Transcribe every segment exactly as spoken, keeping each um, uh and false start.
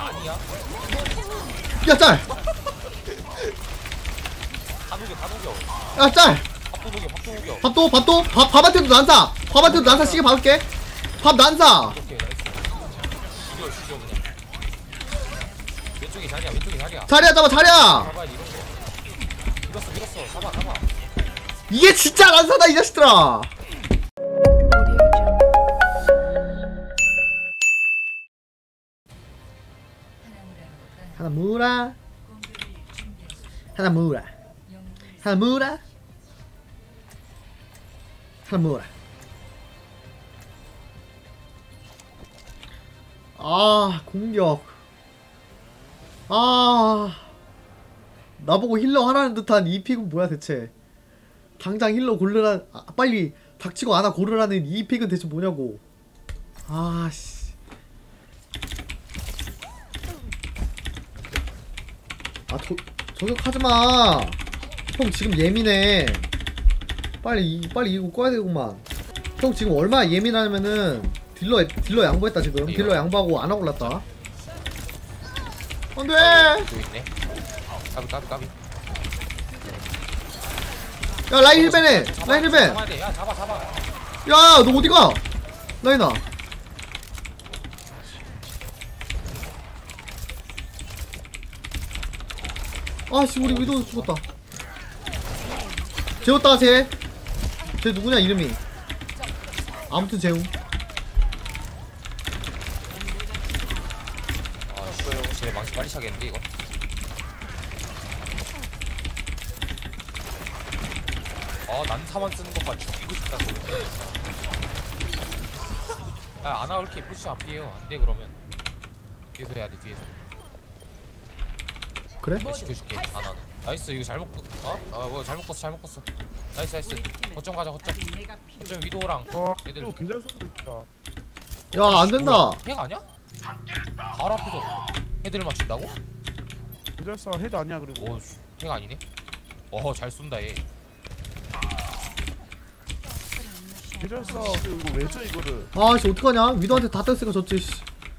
아니야? 야 짤! 다 녹여 다 녹여. 야 짤! 밥도 녹여 밥도 녹여. 밥도 밥도 밥 밥한테도 난사. 밥한테도 난사 시계 박을게. 밥 난사. 오케이 나이스. 죽여 죽여 그냥. 왼쪽이 자리야 왼쪽이 자리야. 자리야 잡아 자리야. 잡아야지 이런 거. 밀었어 밀었어 잡아 잡아. 이게 진짜 난사다 이 자식들아. 하나 무라. 하나 무라. 하나 무라. 하나 무라. 아 공격. 아 나보고 힐러 하라는 듯한 이 픽은 뭐야 대체. 당장 힐러 고르라. 아, 빨리 닥치고 아나 고르라는 이 픽은 대체 뭐냐고. 아씨. 아 저, 저격하지마. 형 지금 예민해. 빨리 이, 빨리 이거 꺼야 되구만. 형 지금 얼마나 예민하냐면은 딜러 딜러 양보했다 지금. 딜러 양보하고 아나 골랐다. 안돼. 또 있네. 까비 까비 까비. 야 라인 힐벤해. 라인 힐벤. 잡아야 돼. 야 잡아 잡아. 야 너 어디가 라인아. 아씨 우리 위도 죽었다. 재웠다 쟤. 쟤 누구냐 이름이. 아무튼 재우. 아 이거 쟤 망치 빨리 차겠는데 이거. 아 난타만 쓰는 것만 죽이고 싶다 소리. 야 아나 왜 이렇게 푸시 앞이에요. 안돼 그러면 뒤에서 해야 돼 뒤에서. 그래? 내가 시켜줄게 아나는. 나이스 이거 잘 먹고 어? 아 뭐 잘 먹었어 잘 먹었어. 나이스 나이스. 거점 가자 거점. 거점 위도랑 와, 애들. 이거 굉장히 쏜다. 야 안된다. 핵 아니야? 바로 앞에서 헤드를 맞춘다고? 굉장히 쏜 헤드 아니야 그리고. 오, 핵 아니네? 어허 잘 쏜다 얘. 굉장히 쏜 이거 왜죠 이거를? 아씨 어떡하냐. 위도한테 다 뗐으니까 졌지. 씨.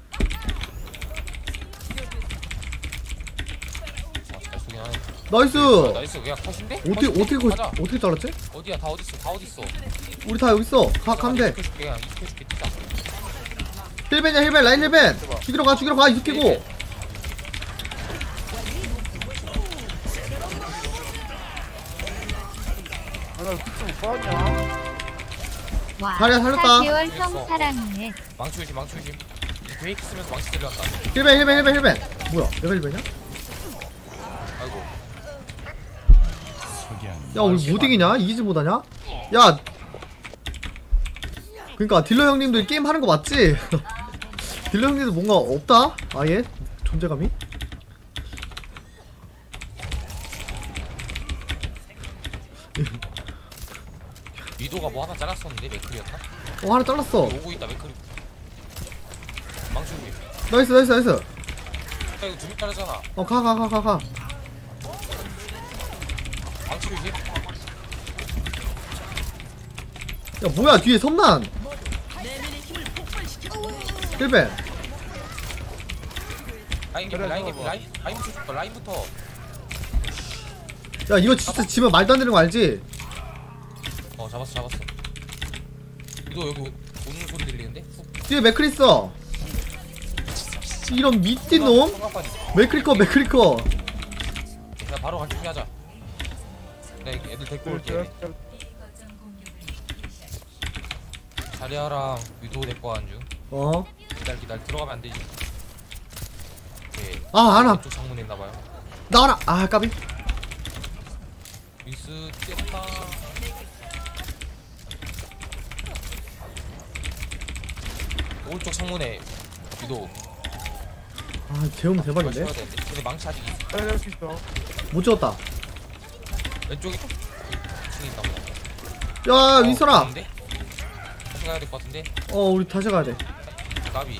아, 잘 쏘긴 하네. 나이스. 아, 나이스 그냥 컷인데? 어떻게 어떻게 거, 가자. 어떻게 잘랐지? 어디야 다 어딨어 다 어딨어. 우리 다 여기 있어. 가 가면 돼. 익혀줄게 그냥 익혀줄게 뛰자. 힐벤이야 힐벤 라인 힐벤. 죽이러 가 죽이러 가 익히고. 아나 진짜 못 봤냐? 와, 자리야, 살렸다. 사 개월 형 사랑해. 망치 조심 망치 조심. 브레이크 쓰면서 망치 들어간다. 힐벤 힐벤 힐벤 힐벤. 뭐야 내가 힐벤이야? 아이고 야 우리 못 이기냐? 이기지 못하냐? 야 그니까 딜러 형님들 게임 하는 거 맞지? 딜러 형님들 뭔가 없다? 아예? 존재감이? 위도가 뭐 하나 잘랐었는데 맥클이었나? 어 하나 잘랐어. 오고 있다 맥클이. 망치 조심. 나이스 나이스 나이스. 야 이거 두명 자르잖아. 어 가 가 가 가 가. 망치 조심. 야 뭐야 뒤에 섬난. 힐벤. 라인 개피 라인 개피 라인 라인부터 줄까 라인부터. 야 이거 진짜 지면 말도 안 되는 거 알지? 어 잡았어 잡았어. 위도 여기 오는 소리 들리는데? 훅. 뒤에 맥클 있어. 이런 미친 놈. 맥클리커 맥클리커. 야 바로 같이 하자. 내 애들 데리고 올게. 자리아랑 위도 데리고 가는 중. 어. 기다려 기다려 들어가면 안 되지. 오케이. 아 하나 왼쪽 창문에 있나봐요. 나와라. 아 까비. 미스 뛰었다. 오른쪽 창문에 위도. 아 재우면 대박인데? 맞춰야 되는데. 근데 망치 아직 있어. 빨리 할 수 있어. 못 찍었다. 왼쪽에 층이 있나 보다. 야 어, 윈선아. 없는데? 다시 가야 될 것 같은데. 어 우리 다시 가야 돼. 까비.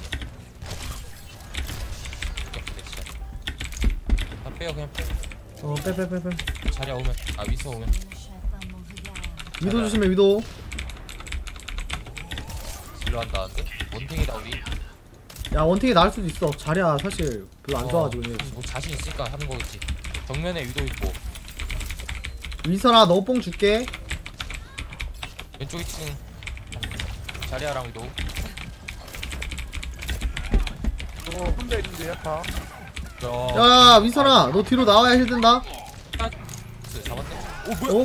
근데 진짜. 다 빼요 그냥 빼. 어 빼 빼 빼 빼. 자리야 오면 아 위서 오면. 위도 조심해 위도. 딜러 한다는데? 원탱이다 우리. 야 원탱이 나을 수도 있어. 자리야 사실 별로 안 좋아가지고. 어, 뭐 자신 있으니까 하는 거겠지. 정면에 위도 있고 윈선아 너 뽕 줄게. 왼쪽 이 층 자리아랑 위도. 저거 혼자 있는데 야타. 야, 야 윈선아 너 뒤로 나와야 힐 든다. 잡았네. 오 뭐야? 어?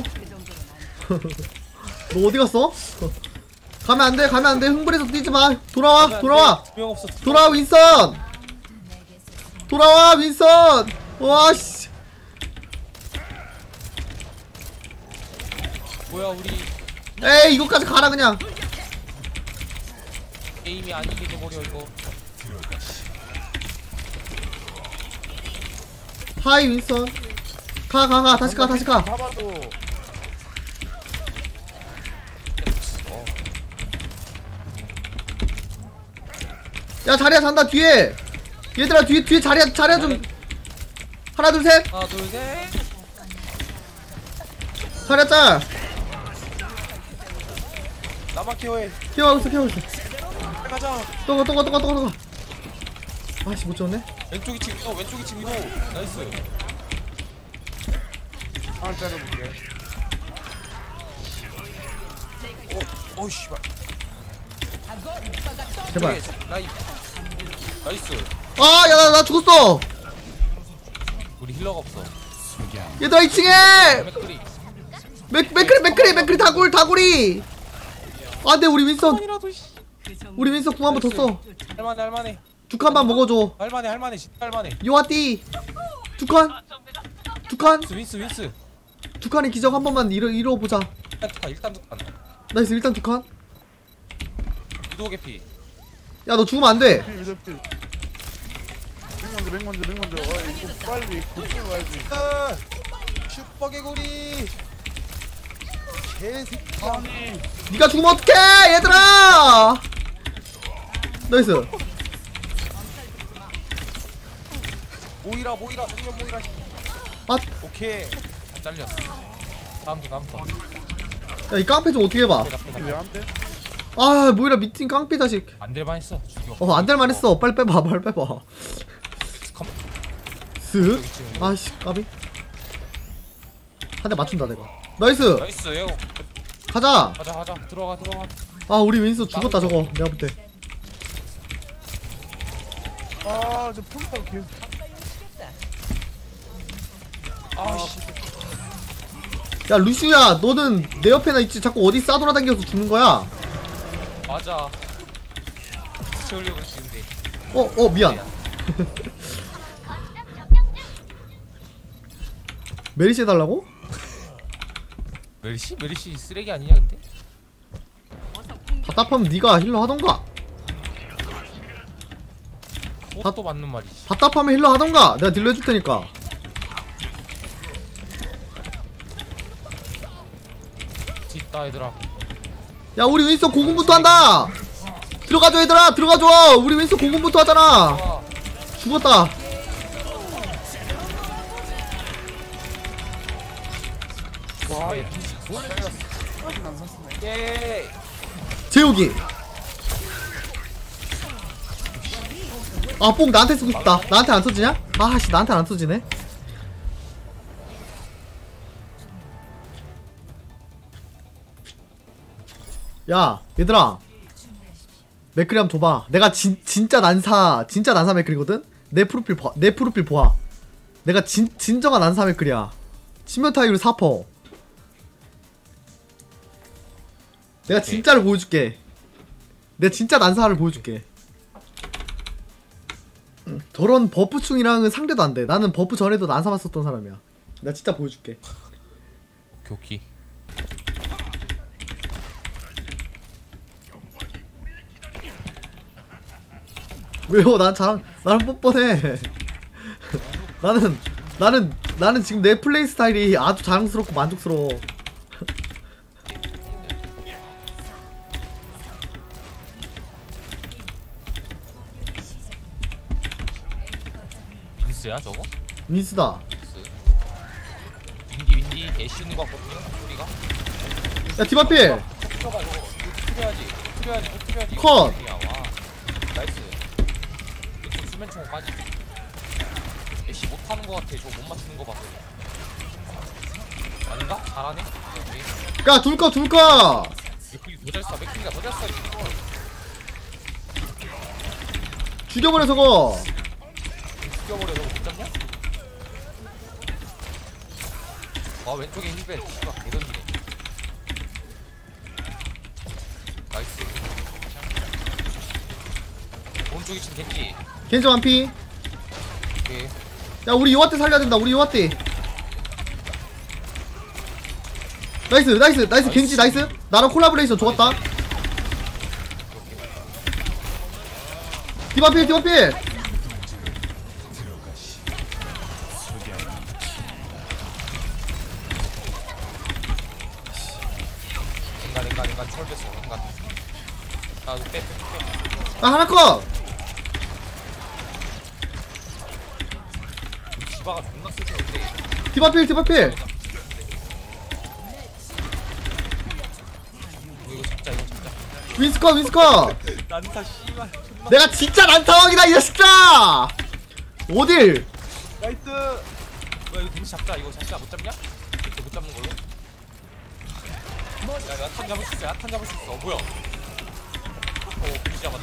너 어디 갔어? 가면 안 돼, 가면 안 돼. 흥분해서 뛰지 마. 돌아와, 돌아와. 두명 없어. 돌아와, 윈선. 돌아와, 윈선. 와, 씨. 뭐야 우리 에이, 이거까지 가라 그냥. 게임이 아니게 돼버려 이거. 하이, 윈선. 가, 가, 가. 다시 가, 다시 가. 잡아도 야, 자리야 잔다 뒤에. 얘들아, 뒤에, 뒤에 자리야, 자리야 좀. 하나, 둘, 셋. 하나 둘 셋. 자리야 짤. 나만 케어해. 키워하고 있어, 키워하고 있어. 가자. 또가, 또가, 또가, 또가, 또가. 아씨, 못 쳤네. 왼쪽이 층 위도 왼쪽이 층 위도. 나이스. 아 자르볼게. 어, 어이 씨발. 제발. 나이. 나이스. 아, 야, 나, 나 죽었어. 우리 힐러가 없어. 얘들아, 이 층에. 맥크리. 맥, 맥크리, 맥크리, 맥크리, 다굴, 다굴이. 안 돼, 우리 윈선. 이라도 씨. 우리 윈선 궁 한번 더 써. 할만해 할만해. 두 칸만 먹어줘. 할만해 할만해 진짜 할만해. 요아띠. 두 칸. 두 칸. 윈스 윈스 윈스. 두 칸의 기적 한 번만 이뤄, 이뤄보자. 일단 두칸 일단 두칸. 나이스, 일단 두 칸. 위도 개피. 야, 너 죽으면 안 돼. 필 미드 필. 맥 먼저 맥 먼저 맥 먼저. 어 이거 빨리 고치고 가야지. 아, 슈퍼 개구리. 개새끼. 아니. 니가 죽으면 어떡해, 얘들아. 나이스. 모이라 모이라 정면 모이라. 아, 오케이. 안 잘렸어. 다음 거 다음 거. 야, 이 깡패 좀 어떻게 해봐. 왜안 돼? 아, 뭐이라 미팅 깡패 자식. 안 될만 했어. 죽여. 어, 안 될만 했어. 빨리 빼봐, 빨리 빼봐. 컴. 쓱. 아이씨, 까비. 한 대 맞춘다, 내가. 나이스. 나이스 에어. 가자. 가자 가자 들어가 들어가. 아, 우리 윈스 죽었다, 저거. 내가 볼 때. 아저 폰타로 계속. 아씨. 야, 루시우야, 너는 내 옆에나 있지. 자꾸 어디 싸돌아다녀서 죽는 거야. 맞아. 채우려고 했는데. 어, 어, 미안. 메리시 해달라고? 메리시 메리시 쓰레기 아니냐 근데? 답답하면 네가 힐러 하던가. 그것도 맞는 말이지. 답답하면 힐러 하던가. 내가 딜러 해줄 테니까. 있다 얘들아. 야, 우리 윈서 공군부터 한다. 들어가줘, 얘들아. 들어가줘. 우리 윈서 공군부터 하잖아. 와. 죽었다. 와 예. 예. 재욱이. 아, 뽕 나한테 쓰고 싶다. 나한테 안 써지냐? 아씨, 나한테 안 써지네. 야, 얘들아. 맥크리 한번 줘봐. 내가 진, 진짜 난사, 진짜 난사 맥크리거든? 내 프로필, 봐, 내 프로필 보아. 내가 진, 진정한 난사 맥크리야. 치명 타이로 사 퍼. 내가 진짜를 보여줄게. 내가 진짜 난사를 보여줄게. 응, 저런 버프충이랑은 상대도 안 돼. 나는 버프 전에도 난사만 썼던 사람이야. 내가 진짜 보여줄게. 교키. 왜요? 난 잘, 나는 뻔뻔해. 나는, 나는, 나는 지금 내 플레이 스타일이 아주 자랑스럽고 만족스러워. 윈스야 저거? 윈스다. 윈스. 윈디 윈디 애쉬는 거 같거든요. 우리가. 야, 디바필! 터져가 저거. 이거 터려야지. 터려야지. 터려야지. 컷! 야, 와. 나이스. 수면 총까지. 애쉬 못하는 거 같아. 저거 못 맞추는 거 봐. 아닌가? 잘하네. 오케이. 야 둘까 둘까. 맥클이 더 잘 쏴. 맥클이가 더 잘 쏴. 이거. 죽여버려 저거. 죽여버려. 저거 못 잡냐? 아 왼쪽에 힐벨. 씨발 개던지네. 나이스. 오른쪽에 지금 겐지. 겐지 완피. 오케이. 야 우리 요아떼 살려야 된다. 우리 요아떼. 나이스 나이스 나이스 겐지 나이스. 나랑 콜라보레이션 좋았다. 디바필 디바필. 인간 인간 인간 철 뺐어. 인간. 아 빼 빼 빼. 아 하나 컷. 디바가 존나 세졌는데. 디바필 디바필. 이거 진짜 이거 진짜. 윈스컷 윈스컷. 난타 씨발. 존나. 내가 진짜 난타왕이다 이 자식아. 어딜. 나이스. 뭐야 이거 겐지 잡자. 이거 잡자. 못 잡냐? 이렇게 못 잡는 걸로. 야 야탄 잡을 수 있어. 야탄 잡을 수 있어. 어 뭐야? 어 겐지 잡았다.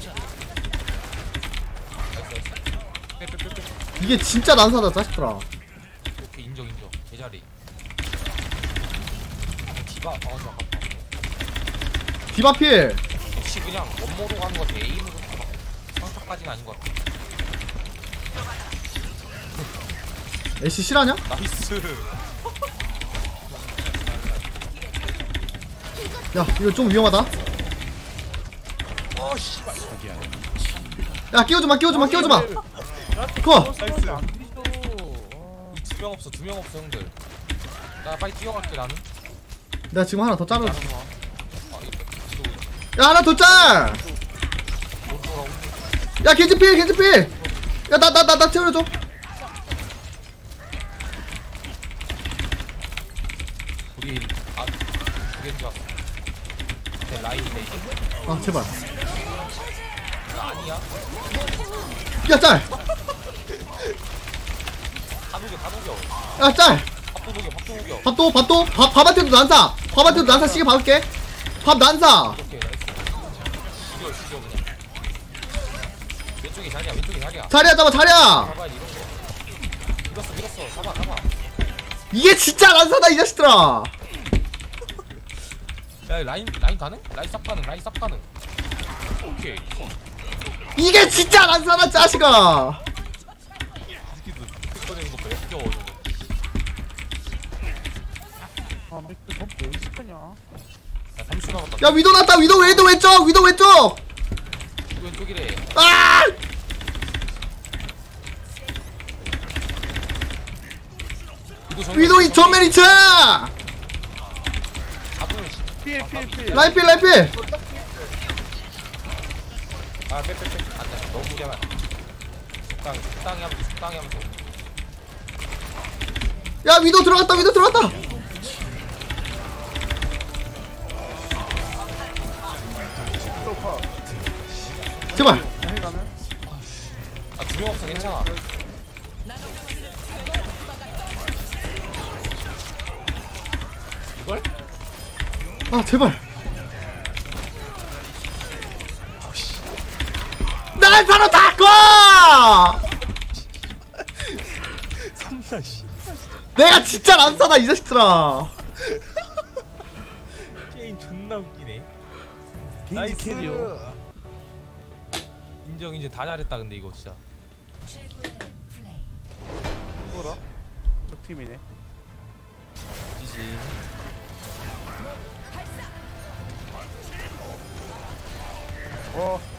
나이스 나이스. 빼빼빼빼. 이게 진짜 난사다 자식들아. 오케이 인정 인정. 제자리. 디바 아 저 아깝다. 디바필. 역시 그냥 원모로 가는 거 같아. 에임으로 막 상타까지는 아닌 것 같아. 애쉬 실하냐? 나이스. 야 이거 좀 위험하다. 어 씨발. 야 끼워주마 끼워주마 끼워주마. 컷. 나이스. 두 명 없어 두 명 없어 형들. 나 빨리 뛰어갈게 나는. 내가 지금 하나 더 자르. 나는 와. 아 이거 야 하나 더 짤. 오른쪽으로. 야 겐지필 겐지필. 야 나 나 나 나 채워줘. 우리 아 우리 줄 알았어. 내 라인이네. 아 제발. 나 아니야. 야 짤. 다 녹여 다 녹여. 야 짤. 밥도 녹여 밥도 녹여. 밥도 밥도 밥 밥한테도 난사. 밥한테도 난사 시계 박을게. 밥 난사. 오케이 나이스. 죽여 죽여 그냥. 왼쪽이 자리야 왼쪽이 자리야. 자리야 잡아 자리야. 잡아야지 이런 거. 밀었어 밀었어. 잡아 잡아. 이게 진짜 난사다 이 자식들아. 야 라인 라인 가능? 라인 쌉 가능 라인 쌉 가능. 오케이. 이게 진짜 난사다 자식아. 새끼도 뜯어내는 거 봐. 역겨워 저거. 아 맥주 덥게 시크냐? 야 삼십 초 남았다. 야 위도 났다. 위도 왼쪽 왼쪽 위도 왼쪽. 이거 왼쪽이래. 아. 이거 정면- 위도 이 정면 이층. 앞으로 씨. 필 필 필. 라이필 라이필. 아 빼빼빼. 안돼 너무 무리하면. 적당히 적당히 하면 돼 적당히 하면 돼. 야 위도 들어갔다 위도 들어갔다. 소파. 제발. 해 가면. 아 두 명 없어 괜찮아. 이걸? 아 제발. 날 바로 닦고. 삼사 씨. 내가 진짜 난사다 이 자식들아. 게임 존나 웃기네. 나이스 캐리어. 인정 이제 다 잘했다 근데 이거 진짜. 뭐라? 적 팀이네. 지지. 어.